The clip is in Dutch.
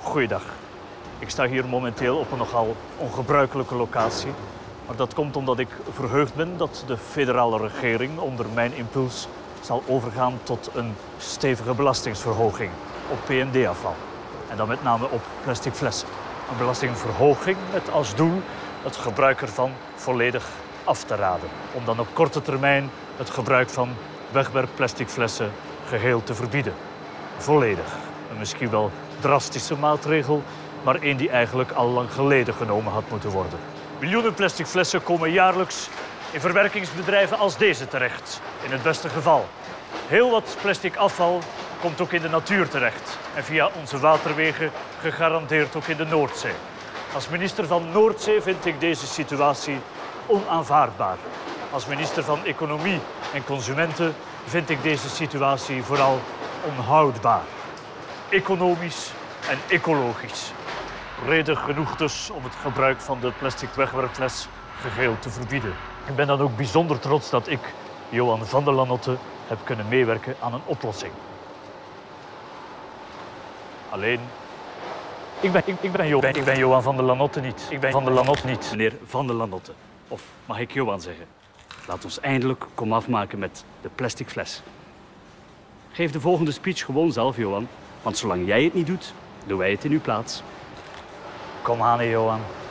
Goeiedag. Ik sta hier momenteel op een nogal ongebruikelijke locatie. Maar dat komt omdat ik verheugd ben dat de federale regering onder mijn impuls zal overgaan tot een stevige belastingsverhoging op PND-afval. En dan met name op plastic flessen. Een belastingverhoging met als doel het gebruik ervan volledig af te raden. Om dan op korte termijn het gebruik van wegwerpplastic flessen geheel te verbieden. Volledig. Een misschien wel drastische maatregel, maar één die eigenlijk al lang geleden genomen had moeten worden. Miljoenen plastic flessen komen jaarlijks in verwerkingsbedrijven als deze terecht, in het beste geval. Heel wat plastic afval komt ook in de natuur terecht en via onze waterwegen gegarandeerd ook in de Noordzee. Als minister van Noordzee vind ik deze situatie onaanvaardbaar. Als minister van Economie en Consumenten vind ik deze situatie vooral onhoudbaar. Economisch en ecologisch. Reden genoeg dus om het gebruik van de plastic wegwerpfles geheel te verbieden. Ik ben dan ook bijzonder trots dat ik, Johan van der Lanotte, heb kunnen meewerken aan een oplossing. Alleen, ik ben Johan van der Lanotte niet. Ik ben Van der Lanotte niet. Meneer Van der Lanotte. Of mag ik Johan zeggen? Laat ons eindelijk komaf maken met de plastic fles. Geef de volgende speech gewoon zelf, Johan. Want zolang jij het niet doet, doen wij het in uw plaats. Kom aan, Johan.